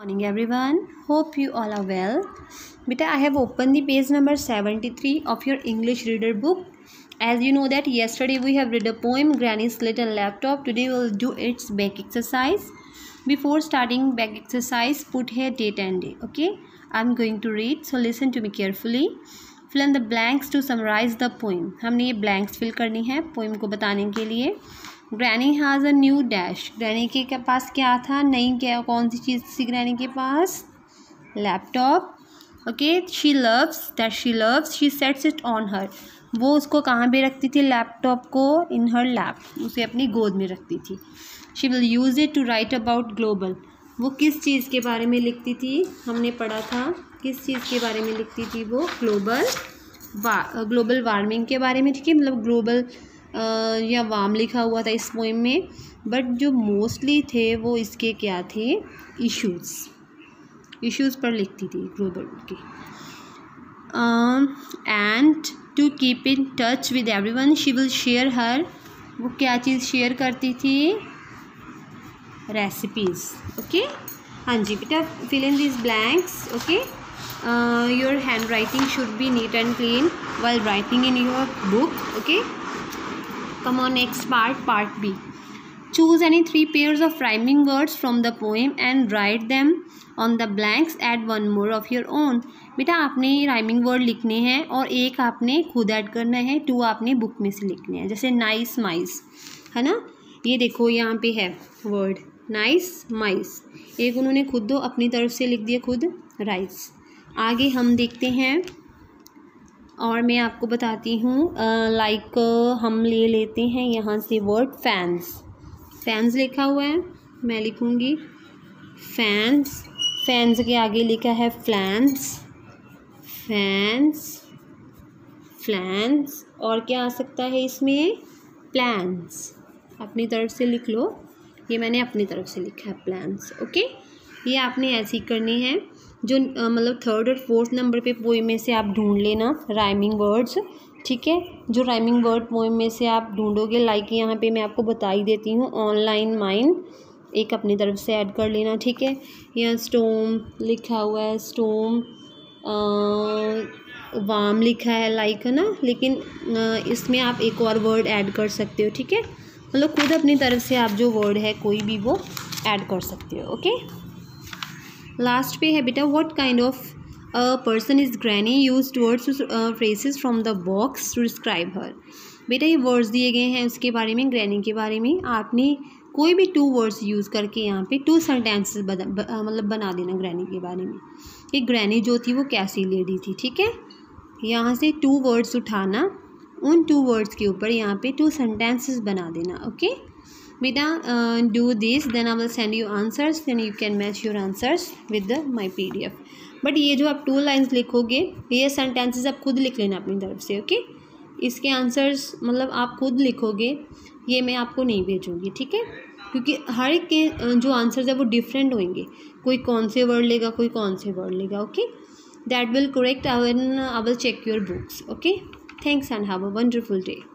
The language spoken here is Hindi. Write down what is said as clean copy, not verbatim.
Morning everyone, hope you all are well. Beta, I have opened the page number 73 of your English reader book. As you know that yesterday we have read a poem Granny's Little Laptop. Today we will do its back exercise. Before starting back exercise, put here date and day. Okay, I'm going to read, so listen to me carefully. Fill in the blanks to summarize the poem. हमने ये blanks fill करनी है poem को बताने के लिए. Granny has a new dash. Granny के पास क्या था, नई क्या कौन सी चीज़ थी ग्रैनी के पास? Laptop. Okay. She loves she sets it on her. वो उसको कहाँ पे रखती थी? लैपटॉप को इन हर लैप, उसे अपनी गोद में रखती थी. She will use it to write about global. वो किस चीज़ के बारे में लिखती थी? हमने पढ़ा था किस चीज़ के बारे में लिखती थी वो? ग्लोबल वार्मिंग के बारे में. ठीक है, मतलब ग्लोबल या वार्म लिखा हुआ था इस पोएम में, बट जो मोस्टली थे वो इसके क्या थे? इश्यूज़ पर लिखती थी ग्लोबल की. And to keep in touch with everyone she will share her. वो क्या चीज़ शेयर करती थी? रेसिपीज़. ओके. हाँ जी बेटा, fill in this blanks. Okay. Your hand writing should be neat and clean while writing in your book. Okay. Come on, next part B. Choose any 3 pairs of rhyming words from the poem and write them on the blanks. Add 1 more of your own. बेटा आपने rhyming word लिखने हैं और एक आपने खुद ऐड करना है, 2 आपने बुक में से लिखने हैं. जैसे नाइस माइस है ना, ये देखो यहाँ पे है वर्ड नाइस माइस. एक उन्होंने खुद दो अपनी तरफ से लिख दिया खुद राइस. आगे हम देखते हैं और मैं आपको बताती हूँ. लाइक हम ले लेते हैं यहाँ से वर्ड फैंस लिखा हुआ है, मैं लिखूँगी फैंस के आगे लिखा है फ्लैंस और क्या आ सकता है इसमें? प्लान्स. अपनी तरफ से लिख लो, ये मैंने अपनी तरफ से लिखा है प्लान्स. ओके. ये आपने ऐसी करनी है. जो मतलब 3rd और 4th नंबर पे पोएम में से आप ढूंढ लेना राइमिंग वर्ड्स. ठीक है, जो राइमिंग वर्ड पोएम में से आप ढूंढोगे, लाइक यहाँ पे मैं आपको बता ही देती हूँ. ऑनलाइन माइंड एक अपनी तरफ से ऐड कर लेना. ठीक है, यहाँ स्टोम लिखा हुआ है, स्टोम. वार्म लिखा है लाइक, है ना, लेकिन इसमें आप एक और वर्ड ऐड कर सकते हो. ठीक है, मतलब खुद अपनी तरफ से आप जो वर्ड है कोई भी वो ऐड कर सकते हो. ओके. लास्ट पे है बेटा, what kind of person is granny, used words phrases from the box to describe her. बेटा ये वर्ड्स दिए गए हैं उसके बारे में, ग्रैनी के बारे में. आपने कोई भी 2 वर्ड्स यूज़ करके यहाँ पे 2 सेंटेंसेस मतलब बना देना ग्रैनी के बारे में. कि ग्रैनी जो थी वो कैसी लेडी थी. ठीक है, यहाँ से 2 वर्ड्स उठाना, उन 2 वर्ड्स के ऊपर यहाँ पे 2 सेंटेंसेस बना देना. ओके बेटा, do this, then I will send you answers, then you can match your answers with my PDF. But ये जो आप 2 लाइन्स लिखोगे, ये सेंटेंसेस आप खुद लिख लेना अपनी तरफ से. ओके. इसके आंसर्स मतलब आप खुद लिखोगे, ये मैं आपको नहीं भेजूँगी. ठीक है, क्योंकि हर एक के जो आंसर्स है वो डिफरेंट होंगे. कोई कौन से वर्ड लेगा, कोई कौन से वर्ड लेगा. Okay. That will correct. I will check your books. Okay. Thanks and have a wonderful day.